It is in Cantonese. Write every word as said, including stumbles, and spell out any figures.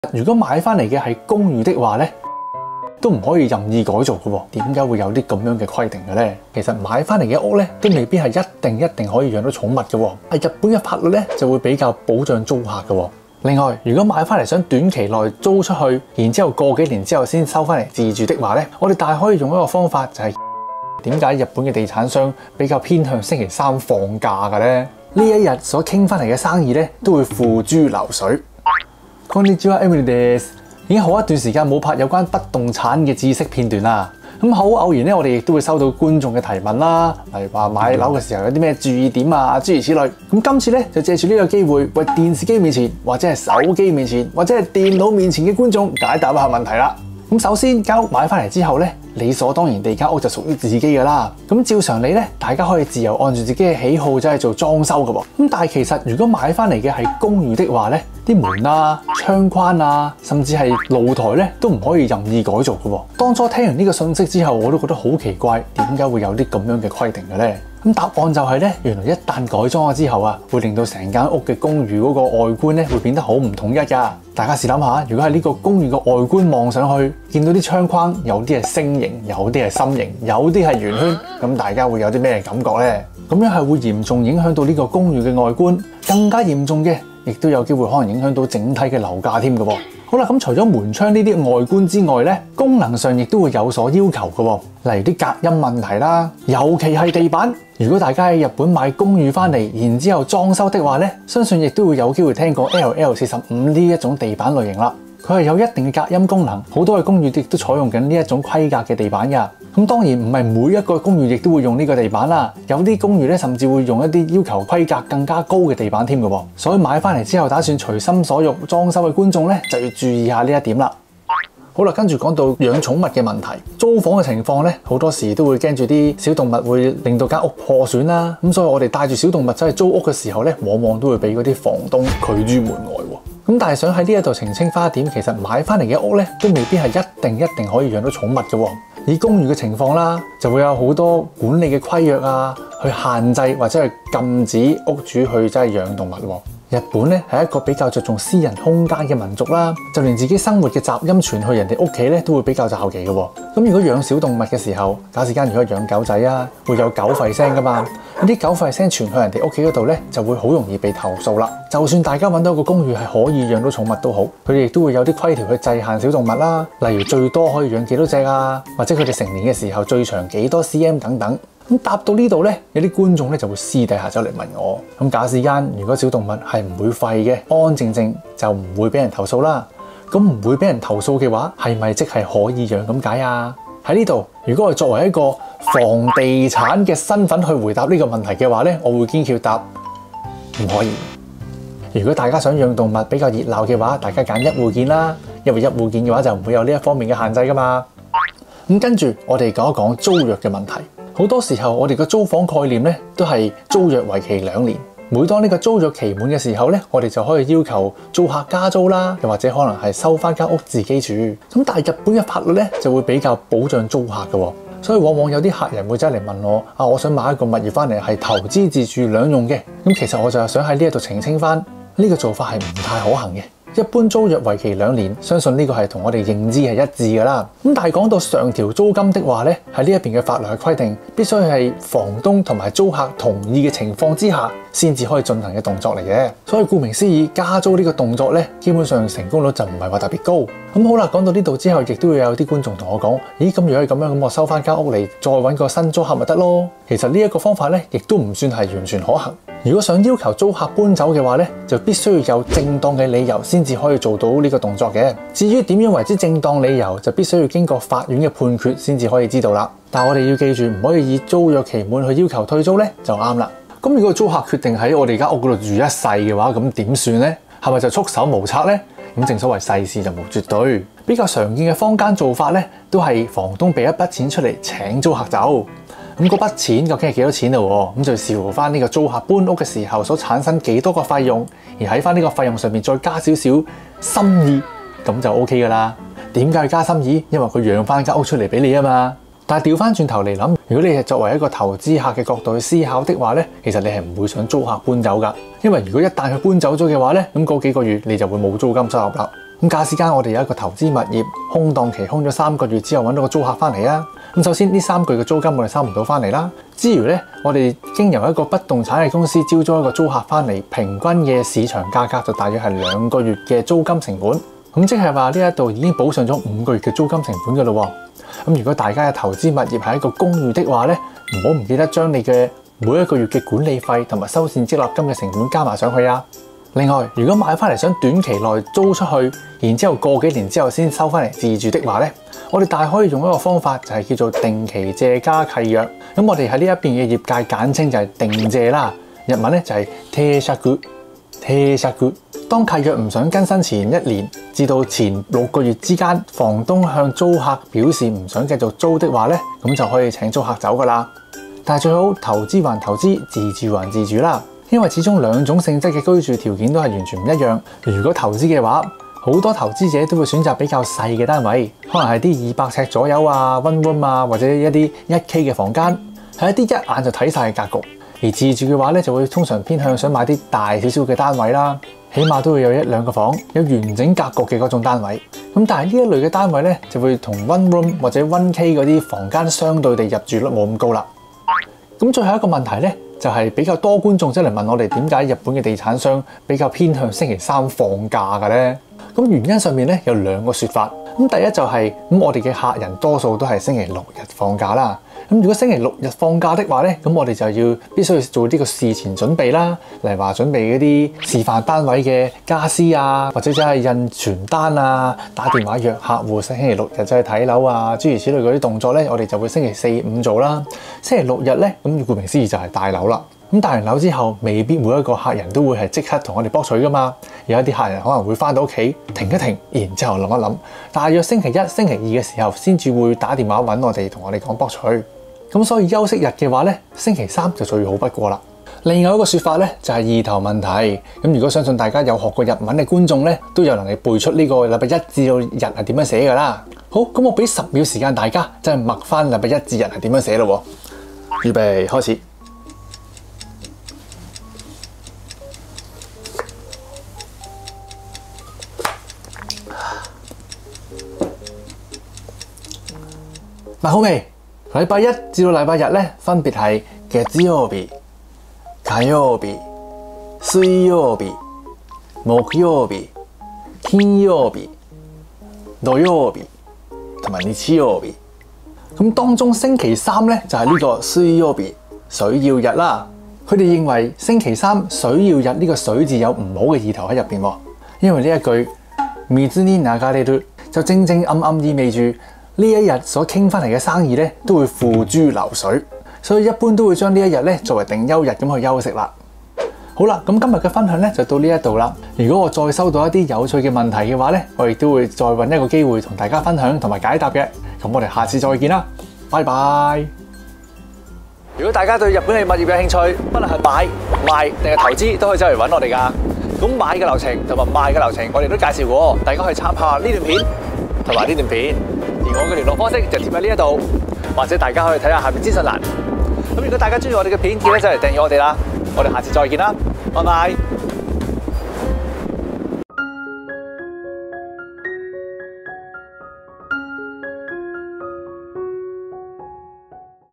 如果買翻嚟嘅係公寓的話咧，都唔可以任意改造嘅喎。點解會有啲咁樣嘅規定嘅咧？其實買翻嚟嘅屋咧，都未必係一定一定可以養到寵物嘅喎。係日本嘅法律咧，就會比較保障租客嘅喎。另外，如果買翻嚟想短期內租出去，然之後過幾年之後先收翻嚟自住的話咧，我哋大可以用一個方法，就係點解日本嘅地產商比較偏向星期三放假嘅咧？呢一日所傾翻嚟嘅生意咧，都會付諸流水。こんにちは、Emilyです。已經好一段時間冇拍有關不動產嘅知識片段啦。咁好偶然咧，我哋亦都會收到觀眾嘅提問啦，例如話買樓嘅時候有啲咩注意點啊，諸如此類。咁今次咧就借住呢個機會，為電視機面前或者係手機面前或者係電腦面前嘅觀眾解答一下問題啦。咁首先，間屋買翻嚟之後咧，理所當然地間屋就屬於自己㗎啦。咁照常理咧，大家可以自由按住自己嘅喜好走去做裝修㗎喎。咁但係其實如果買翻嚟嘅係公寓的話咧，啲門啊、窗框啊，甚至係露台咧，都唔可以任意改造㗎喎。當初聽完呢個信息之後，我都覺得好奇怪，點解會有啲咁樣嘅規定嘅咧？咁答案就係咧，原來一旦改裝咗之後啊，會令到成間屋嘅公寓嗰個外觀咧，會變得好唔統一㗎。大家試諗下，如果係呢個公寓嘅外觀望上去，見到啲窗框有啲係星形，有啲係心形，有啲係圓圈，咁大家會有啲咩感覺咧？咁樣係會嚴重影響到呢個公寓嘅外觀，更加嚴重嘅，亦都有機會可能影響到整體嘅樓價添㗎喎。好啦，咁除咗門窗呢啲外觀之外咧，功能上亦都會有所要求嘅喎，例如啲隔音問題啦，尤其係地板。如果大家喺日本買公寓翻嚟，然之後裝修的話咧，相信亦都會有機會聽過 L L 四十五呢一種地板類型啦。佢係有一定嘅隔音功能，好多嘅公寓亦都採用緊呢一種規格嘅地板㗎。咁當然唔係每一個公寓亦都會用呢個地板啦，有啲公寓咧甚至會用一啲要求規格更加高嘅地板添嘅喎。所以買翻嚟之後打算隨心所欲裝修嘅觀眾咧，就要注意下呢一點啦。好啦，跟住講到養寵物嘅問題，租房嘅情況咧，好多時都會驚住啲小動物會令到間屋破損啦。咁所以我哋帶住小動物走去租屋嘅時候咧，往往都會俾嗰啲房東拒諸門外喎。咁但係想喺呢一度澄清翻一點，其實買翻嚟嘅屋咧，都未必係一定一定可以養到寵物嘅喎。以公寓嘅情況啦，就會有好多管理嘅規約啊，去限制或者係禁止屋主去真係養動物喎。日本咧係一個比較着重私人空間嘅民族啦，就連自己生活嘅雜音傳去人哋屋企咧，都會比較罩忌嘅喎。咁如果養小動物嘅時候，假使間如果養狗仔啊，會有狗吠聲噶嘛，啲狗吠聲傳去人哋屋企嗰度咧，就會好容易被投訴啦。就算大家揾到個公寓係可以養到寵物都好，佢哋亦都會有啲規條去制限小動物啦，例如最多可以養幾多隻啊，或者佢哋成年嘅時候最長幾多 cm 等等。咁答到呢度咧，有啲觀眾咧就會私底下走嚟問我，咁假使間如果小動物係唔會吠嘅，安安靜靜就唔會俾人投訴啦。咁唔會俾人投訴嘅話，係咪即係可以養咁解啊？喺呢度，如果我作為一個房地產嘅身份去回答呢個問題嘅話咧，我會堅決答唔可以。如果大家想養動物比較熱鬧嘅話，大家揀一戶建啦，因為一戶建嘅話就唔會有呢一方面嘅限制噶嘛。咁跟住我哋講一講租約嘅問題。好多時候我哋嘅租房概念咧都係租約為期兩年。每當呢個租約期滿嘅時候咧，我哋就可以要求租客加租啦，又或者可能係收翻間屋自己住。咁但係日本嘅法律咧就會比較保障租客嘅喎，所以往往有啲客人會走嚟問我啊，我想買一個物業翻嚟係投資自住兩用嘅。咁其實我就係想喺呢一度澄清翻，呢個做法係唔太可行嘅。一般租約為期兩年，相信呢個係同我哋認知係一致㗎啦。咁但係講到上調租金的話咧，喺呢一邊嘅法律係規定，必須係房東同埋租客同意嘅情況之下，先至可以進行嘅動作嚟嘅。所以顧名思義，加租呢個動作咧，基本上成功率就唔係話特別高。咁好啦，講到呢度之後，亦都會有啲觀眾同我講：咦，咁如果係咁樣，咁我收翻間屋嚟，再揾個新租客咪得咯？其實呢一個方法咧，亦都唔算係完全可行。如果想要求租客搬走嘅話咧，就必須要有正當嘅理由先至可以做到呢個動作嘅。至於點樣為之正當理由，就必須要經過法院嘅判決先至可以知道啦。但係我哋要記住，唔可以以租約期滿去要求退租咧，就啱啦。咁如果租客決定喺我哋間屋嗰度住一世嘅話，咁點算咧？係咪就束手無策咧？咁正所謂世事就無絕對，比較常見嘅坊間做法咧，都係房東俾一筆錢出嚟請租客走。咁嗰筆錢究竟係幾多錢嘞？咁就視乎翻呢個租客搬屋嘅時候所產生幾多個費用，而喺翻呢個費用上面再加少少心意，咁就 O K 噶啦。點解要加心意？因為佢養翻間屋出嚟俾你啊嘛。但係調翻轉頭嚟諗，如果你係作為一個投資客嘅角度去思考的話咧，其實你係唔會想租客搬走噶，因為如果一旦佢搬走咗嘅話咧，咁嗰幾個月你就會冇租金收入啦。 咁假使間我哋有一個投資物業空檔期空咗三個月之後揾到個租客翻嚟啊，咁首先呢三個月嘅租金我哋收唔到翻嚟啦。之餘咧，我哋經由一個不動產嘅公司招咗一個租客翻嚟，平均嘅市場價格就大約係兩個月嘅租金成本。咁即係話呢一度已經補上咗五個月嘅租金成本㗎咯。咁如果大家嘅投資物業係一個公寓的話咧，唔好唔記得將你嘅每一個月嘅管理費同埋修繕積立金嘅成本加埋上去啊。另外，如果買翻嚟想短期內租出去，然之後過幾年之後先收翻嚟自住的話咧，我哋大可以用一個方法，就係叫做定期借加契約。咁我哋喺呢一邊嘅業界簡稱就係定借啦。日文咧就係定借。定借。當契約唔想更新前一年至到前六個月之間，房東向租客表示唔想繼續租的話咧，咁就可以請租客走噶啦。但係最好投資還投資，自住還自住啦。因為始終兩種性質嘅居住條件都係完全唔一樣。如果投資嘅話，好多投資者都會選擇比較細嘅單位，可能係啲二百尺左右啊、one room 啊，或者一啲一 K 嘅房間，係一啲一眼就睇晒嘅格局。而自住嘅話咧，就會通常偏向想買啲大少少嘅單位啦，起碼都會有一兩個房，有完整格局嘅嗰種單位。咁但係呢一類嘅單位咧，就會同 one room 或者 one K 嗰啲房間相對地入住率冇咁高啦。咁最後一個問題咧，就係比較多觀眾即係嚟問我哋點解日本嘅地產商比較偏向星期三放假嘅咧？咁原因上面咧有兩個說法。咁第一就係咁，我哋嘅客人多數都係星期六日放假啦。咁如果星期六日放假的話咧，咁我哋就要必須要做呢個事前準備啦，例如話準備嗰啲示範單位嘅家私啊，或者就係印傳單啊，打電話約客戶星期六日就去睇樓啊，諸如此類嗰啲動作咧，我哋就會星期四五做啦。星期六日咧，咁顧名思義就係帶樓啦。咁帶完樓之後，未必每一個客人都會係即刻同我哋博取噶嘛。有一啲客人可能會翻到屋企停一停，然之後諗一諗，大約星期一、星期二嘅時候先至會打電話揾我哋，同我哋講博取。咁所以休息日嘅話咧，星期三就最好不過啦。另外一個說法咧就係意頭問題。咁如果相信大家有學過日文嘅觀眾咧，都有能力背出呢個禮拜一至到日係點樣寫噶啦。好，咁我俾十秒時間大家，真係默翻禮拜一至日係點樣寫咯。預備開始。默好未？禮拜一至到禮拜日咧，分別係月曜日、火曜日、水曜日、木曜日、金曜日、土曜日同埋日曜日。咁當中星期三咧就係、是、呢個水曜日、水曜日啦。佢哋認為星期三水曜日呢個水字有唔好嘅意頭喺入邊，因為呢一句水に流れる就正正暗暗意味住呢一日所傾翻嚟嘅生意咧都會付諸流水，所以一般都會將呢一日咧作為定休日咁去休息啦。好啦，咁今日嘅分享咧就到呢一度啦。如果我再收到一啲有趣嘅問題嘅話咧，我亦都會再揾一個機會同大家分享同埋解答嘅。咁我哋下次再見啦，拜拜。如果大家對日本嘅物業有興趣，不論係買、賣定係投資，都可以走嚟揾我哋噶。咁買嘅流程同埋賣嘅流程，我哋都介紹過，大家可以參考下呢段片同埋呢段片。而我嘅聯絡方式就貼喺呢一度，或者大家可以睇下下面資訊欄。咁如果大家中意我哋嘅片，記得就嚟訂閱我哋啦。我哋下次再見啦，拜拜。